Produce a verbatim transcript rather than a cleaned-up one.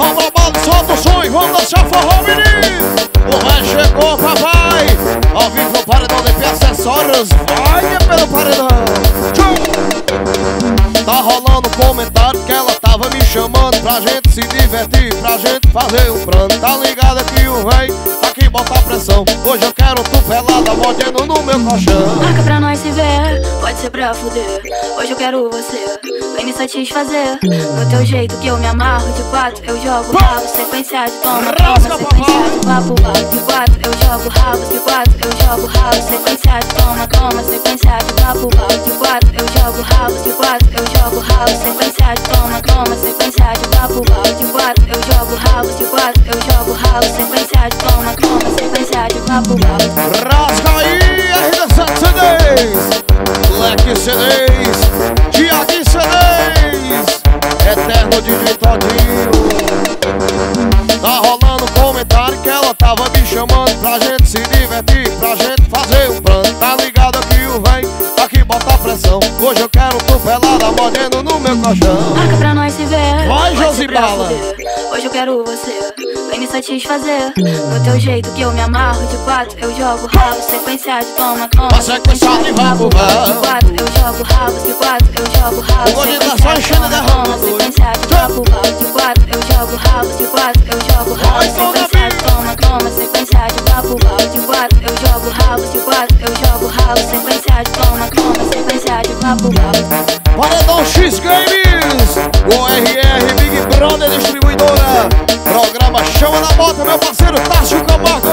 Roda a bola, solta o som e vamos dançar forró, menino. O rei chegou, papai. Ao vivo no paredão de P acessórios. Vai pelo paredão. Tchum. Tá rolando comentário que ela tava me chamando pra gente se divertir, pra gente fazer um plano. Tá ligado que o rei aqui bota a pressão. Hoje eu quero tu pelada, mordendo no meu colchão. Marca pra nós se ver, pode ser pra fuder. Hoje eu quero você, vem me satisfazer. Do teu jeito que eu me amarro, de quatro eu jogo rabo. Sequência de toma, toma, sequência de papo, papo. De quatro eu jogo rabo, de quatro eu jogo rabo. Sequência de toma, toma, sequência de papo, papo. De quatro eu jogo rabo, de quatro eu jogo rabo. Sequência de toma, toma, sequência de papo, papo. De quatro eu jogo rabo, de quatro eu jogo rabo. Sequência de toma, toma, sequência de papo, papo. Rasga aí, R dezessete C Ds, Black C Ds, Tiaguinho C Ds, Eterno D J Todinho. Tá rolando comentário que ela tava me chamando pra gente se divertir, pra gente fazer um plano. Tá ligado que o rei aqui bota a pressão. Hoje eu quero tu pelada, mordendo no meu colchão. Marca pra nós se ver, vai Josibala. Hoje eu quero você, vem me satisfazer. Do teu jeito que eu me amarro, de quatro eu jogo rabo. Sequência de toma, toma, sequência de rabo. De quatro eu jogo rabo, de quatro eu jogo rabo. O gordinho tá só enchendo de rabo. Sequência de papo, papo. De quatro eu jogo rabo, de quatro eu jogo rabo. Sequência de toma, toma, sequência de papo, papo. De quatro eu jogo rabo, de quatro eu jogo rabo. Sequência de toma, toma, sequência de papo, papo. Paredão X Games, o R R Big Brother Distribuidora. Programa Chama na Bota, meu parceiro Tássio Camargo.